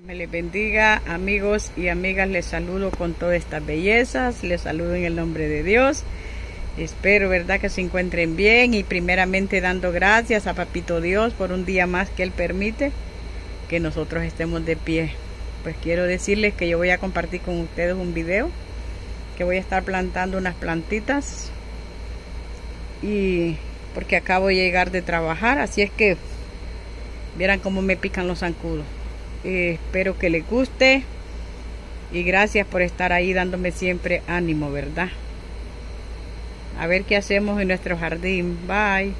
Me les bendiga, amigos y amigas, les saludo con todas estas bellezas, les saludo en el nombre de Dios. Espero, verdad, que se encuentren bien y primeramente dando gracias a Papito Dios por un día más que Él permite que nosotros estemos de pie. Pues quiero decirles que yo voy a compartir con ustedes un video que voy a estar plantando unas plantitas y porque acabo de llegar de trabajar, así es que vieran cómo me pican los zancudos. Espero que les guste y gracias por estar ahí dándome siempre ánimo, ¿verdad? A ver qué hacemos en nuestro jardín. Bye.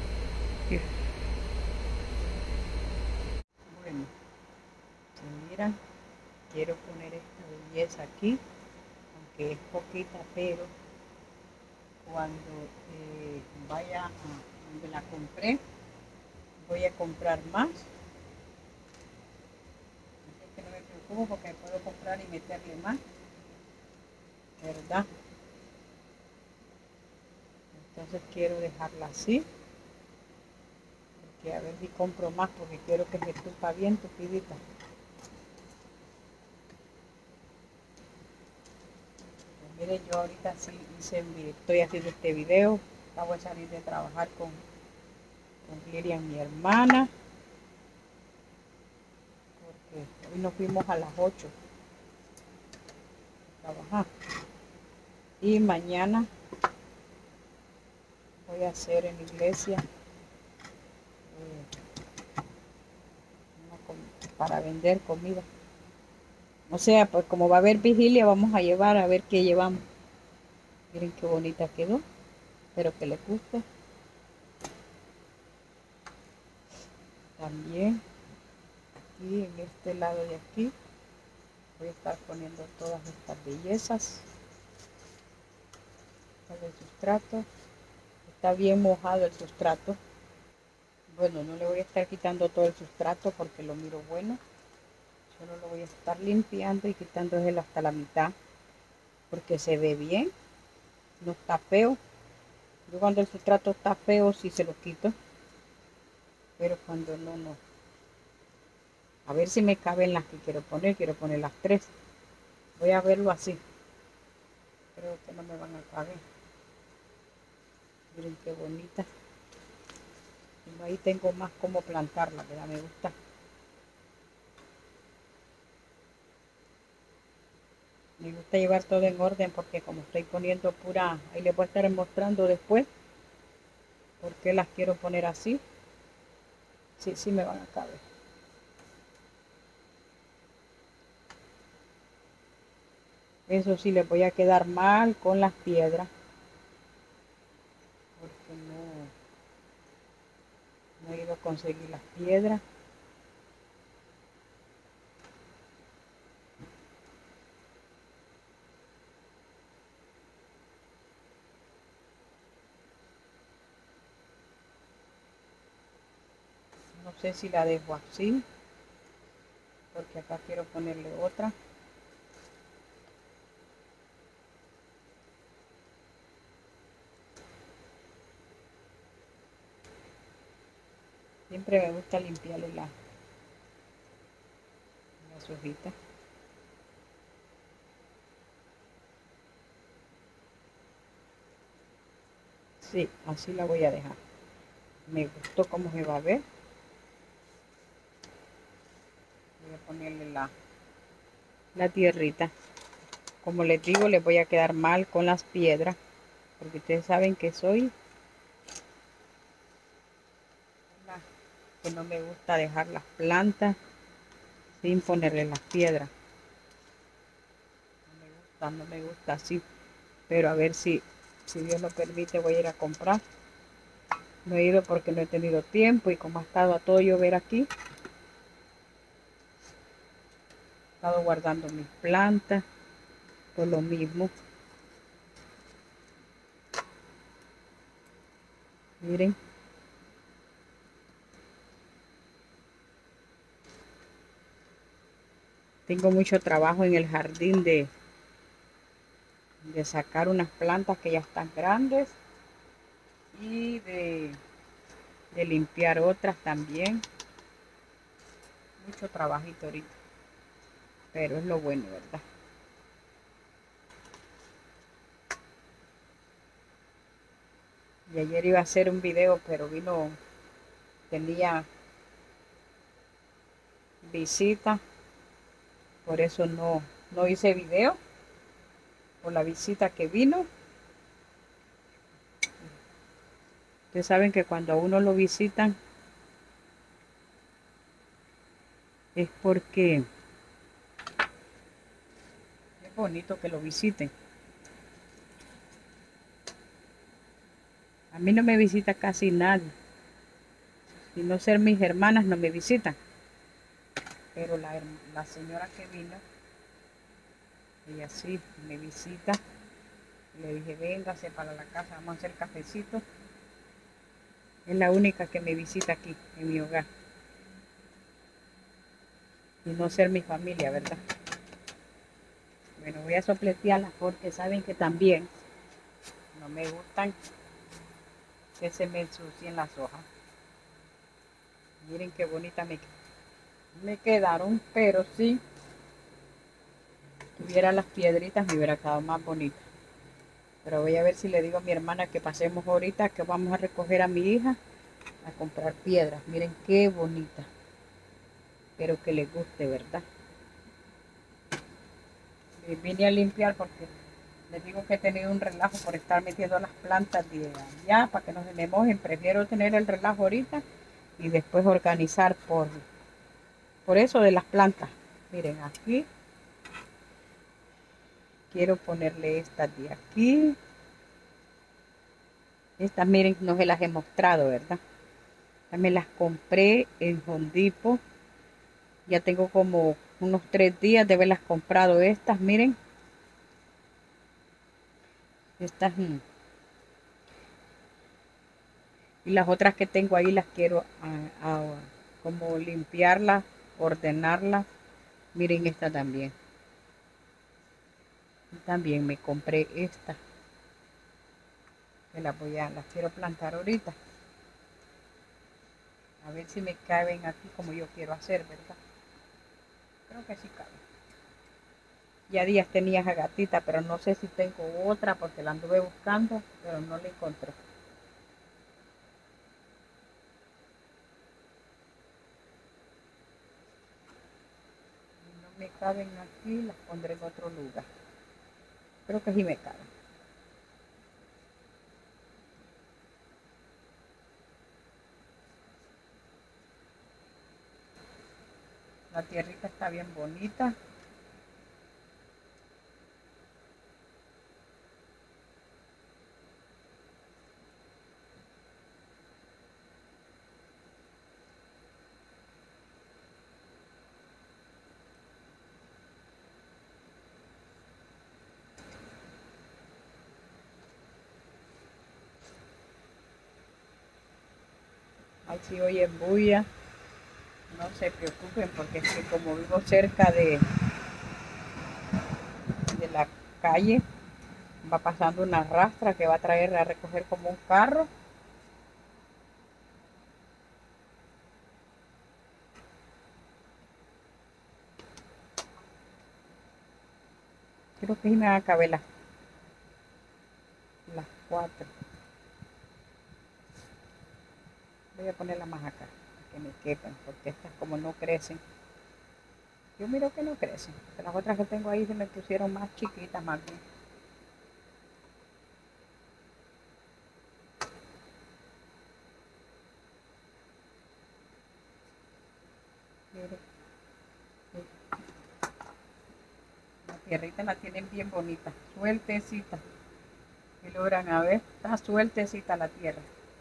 Bueno, si miran, quiero poner esta belleza aquí, aunque es poquita, pero cuando vaya a donde la compré, voy a comprar más. Así que no me preocupo porque puedo comprar y meterle más, ¿verdad? Entonces quiero dejarla así, porque a ver si compro más, porque quiero que me tupa bien tupidita. Pues miren, yo ahorita sí estoy haciendo este video. Acabo de salir de trabajar con Lilian, mi hermana, porque hoy nos fuimos a las 8 a trabajar. Y mañana voy a hacer en la iglesia para vender comida. O sea, pues como va a haber vigilia, vamos a llevar a ver qué llevamos. Miren qué bonita quedó. Espero que les guste. También aquí en este lado de aquí voy a estar poniendo todas estas bellezas. El sustrato está bien mojado, el sustrato. Bueno, no le voy a estar quitando todo el sustrato porque lo miro bueno. Solo lo voy a estar limpiando y quitándoselo hasta la mitad porque se ve bien, no está feo. Yo cuando el sustrato está feo sí se lo quito, pero cuando no, no. A ver si me caben las que quiero poner las 3. Voy a verlo así. Creo que no me van a caber. Miren qué bonita. Y ahí tengo más como plantarla, ¿verdad? Me gusta. Me gusta llevar todo en orden porque como estoy poniendo pura, ahí les voy a estar mostrando después por qué las quiero poner así. Sí, sí me van a caber. Eso sí, les voy a quedar mal con las piedras porque no he ido a conseguir las piedras. No sé si la dejo así porque acá quiero ponerle otra. Siempre me gusta limpiarle las hojitas. Sí, así la voy a dejar. Me gustó cómo se va a ver. Voy a ponerle la tierrita. Como les digo, les voy a quedar mal con las piedras, porque ustedes saben que soy que no me gusta dejar las plantas sin ponerle las piedras. No me gusta así. Pero a ver si Dios lo permite voy a ir a comprar. No he ido porque no he tenido tiempo y como ha estado a todo llover aquí, he estado guardando mis plantas por lo mismo. Miren. Tengo mucho trabajo en el jardín de sacar unas plantas que ya están grandes y de limpiar otras también. Mucho trabajito ahorita. pero es lo bueno, ¿verdad? Y ayer iba a hacer un video, pero tenía visita, por eso no hice video por la visita que vino. Ustedes saben que cuando a uno lo visitan es porque es bonito que lo visiten. A mí no me visita casi nadie. Si no ser mis hermanas no me visitan. Pero la señora que vino, ella sí me visita. Le dije, véngase para la casa, vamos a hacer cafecito. Es la única que me visita aquí, en mi hogar. Y no ser mi familia, ¿verdad? Bueno, voy a sopletearlas porque saben que también no me gustan que se me ensucien las hojas. Miren qué bonita me quedaron, pero si tuviera las piedritas me hubiera quedado más bonita. Pero voy a ver si le digo a mi hermana que pasemos ahorita, que vamos a recoger a mi hija a comprar piedras. Miren qué bonita. Espero que les guste, ¿verdad? Vine a limpiar porque les digo que he tenido un relajo por estar metiendo las plantas de allá para que no se me mojen. Prefiero tener el relajo ahorita y después organizar por eso de las plantas. Miren, aquí quiero ponerle estas de aquí. Estas, miren, no se las he mostrado, ¿verdad? Estas me las compré en Home Depot. Ya tengo como unos 3 días de haberlas comprado estas, miren. Estas y las otras que tengo ahí las quiero como limpiarlas, ordenarlas. Miren esta también. Y también me compré esta. Que las quiero plantar ahorita. A ver si me caben aquí como yo quiero hacer, ¿verdad? Creo que sí caben. Ya días tenía esa gatita, pero no sé si tengo otra porque la anduve buscando, pero no la encontré. Si no me caben aquí, las pondré en otro lugar. Creo que sí me caben. La tierrita está bien bonita. Ahí sí oyen bulla. No se preocupen porque es que como vivo cerca de la calle, va pasando una rastra que va a traer a recoger como un carro. Creo que sí me van a caber las 4. Voy a ponerla más acá, para que me quepan, porque estas como no crecen. Yo miro que no crecen, porque las otras que tengo ahí se me pusieron más chiquitas más bien. Miren, la tierrita la tienen bien bonita, sueltecita. Y logran a ver, está sueltecita la tierra.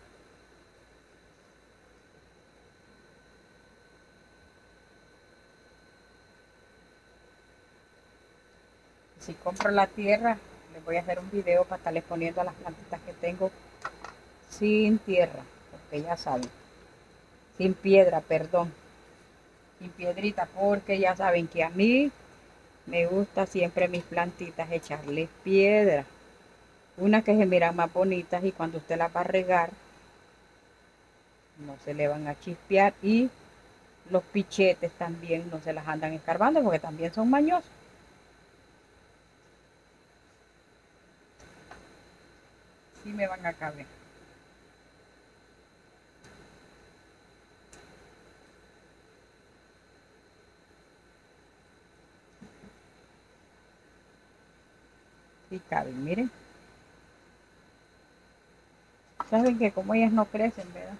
Si compro la tierra, les voy a hacer un video para estarles poniendo a las plantitas que tengo sin tierra, porque ya saben, sin piedra, perdón, sin piedrita, porque ya saben que a mí me gusta siempre mis plantitas echarles piedra. Unas que se miran más bonitas y cuando usted las va a regar, no se le van a chispear y Los pichetes también no se las andan escarbando porque también son mañosos. Sí me van a caber. Sí caben, miren. Saben que como ellas no crecen, ¿verdad?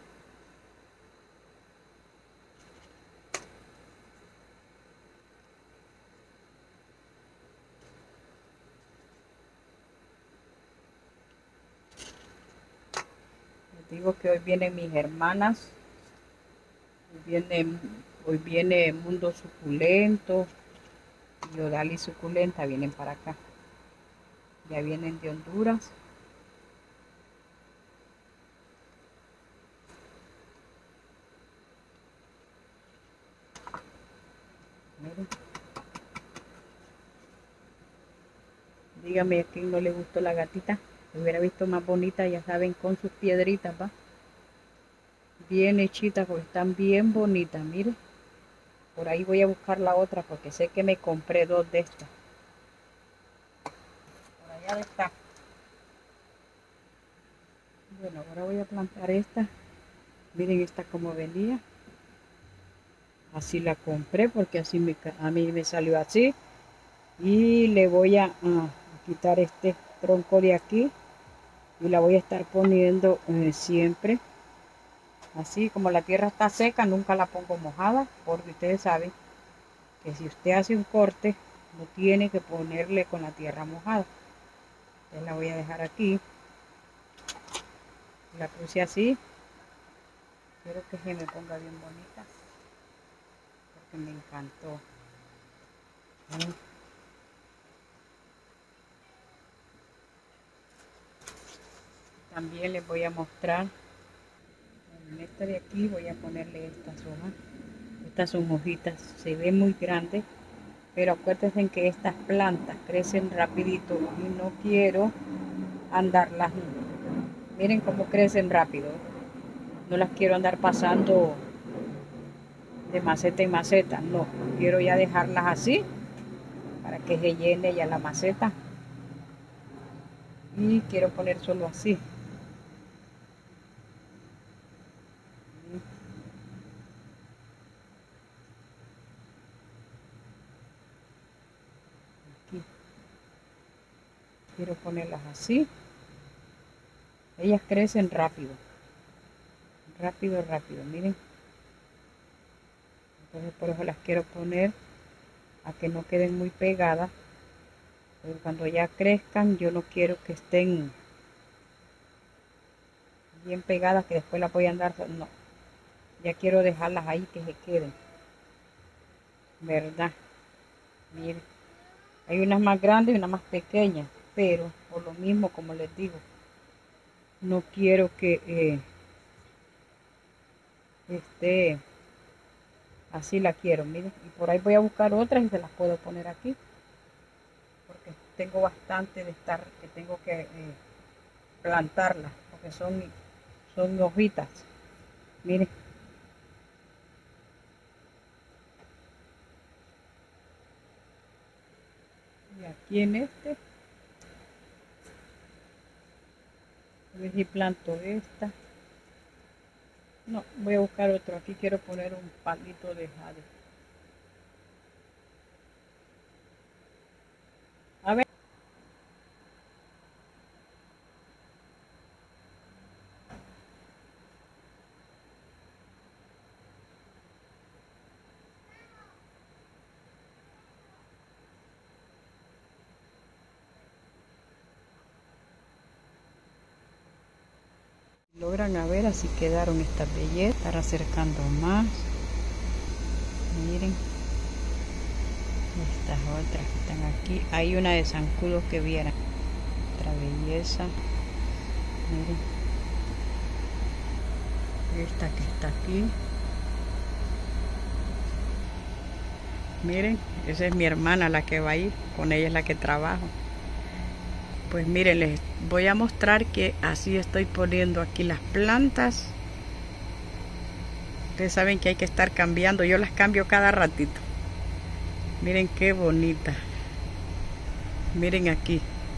Les digo que hoy vienen mis hermanas. Hoy viene Mundo Suculento y Odali Suculenta, vienen para acá. Ya vienen de Honduras. Miren. Dígame a quién no le gustó la gatita. Se hubiera visto más bonita, ya saben, con sus piedritas, ¿va? Bien hechitas, porque están bien bonitas, miren. Por ahí voy a buscar la otra, porque sé que me compré dos de estas. Por allá está. Bueno, ahora voy a plantar esta. Miren esta como venía. Así la compré, porque así a mí me salió así. Y le voy a quitar este tronco de aquí. Y la voy a estar poniendo siempre. Así como la tierra está seca, nunca la pongo mojada, porque ustedes saben que si usted hace un corte, no tiene que ponerle con la tierra mojada. Entonces la voy a dejar aquí. La puse así. Quiero que se me ponga bien bonita, porque me encantó. También les voy a mostrar. En esta de aquí voy a ponerle estas hojas. Estas son hojitas, se ve muy grande, pero acuérdense que estas plantas crecen rapidito y no quiero andarlas. Miren cómo crecen rápido. No las quiero andar pasando de maceta en maceta, no. Quiero ya dejarlas así para que se llene ya la maceta. Y quiero poner solo así. Aquí. Quiero ponerlas así. Ellas crecen rápido. Rápido, rápido, miren. Entonces por eso las quiero poner a que no queden muy pegadas. Pero cuando ya crezcan, yo no quiero que estén bien pegadas, que después las voy a andar. No, ya quiero dejarlas ahí que se queden. ¿Verdad? Miren. Hay unas más grandes y unas más pequeñas, pero por lo mismo, como les digo, no quiero que esté así, la quiero, miren. Y por ahí voy a buscar otras y se las puedo poner aquí, porque tengo bastante de estar, que tengo que plantarlas, porque son hojitas. Miren. Y aquí en este, a ver si planto esta. No, voy a buscar otro. Aquí quiero poner un palito de jade. A ver. Logran a ver, así quedaron estas bellezas. Estar acercando más. Miren. Estas otras que están aquí. Hay una de zancudos que vieran. Otra belleza. Miren. Esta que está aquí. Miren, esa es mi hermana la que va a ir. Con ella es la que trabajo. Pues miren, les voy a mostrar que así estoy poniendo aquí las plantas. Ustedes saben que hay que estar cambiando. Yo las cambio cada ratito. Miren qué bonita. Miren aquí.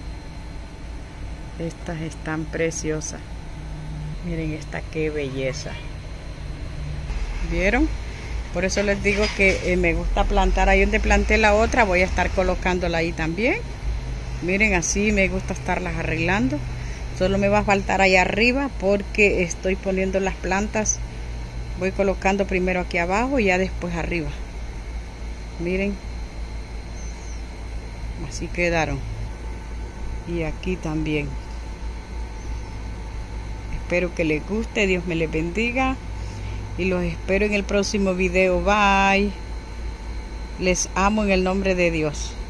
Estas están preciosas. Miren esta qué belleza. ¿Vieron? Por eso les digo que me gusta plantar. Ahí donde planté la otra voy a estar colocándola ahí también. Miren, así me gusta estarlas arreglando. Solo me va a faltar ahí arriba porque estoy poniendo las plantas. Voy colocando primero aquí abajo y ya después arriba. Miren. Así quedaron. Y aquí también. Espero que les guste. Dios me les bendiga. Y los espero en el próximo video. Bye. Les amo en el nombre de Dios.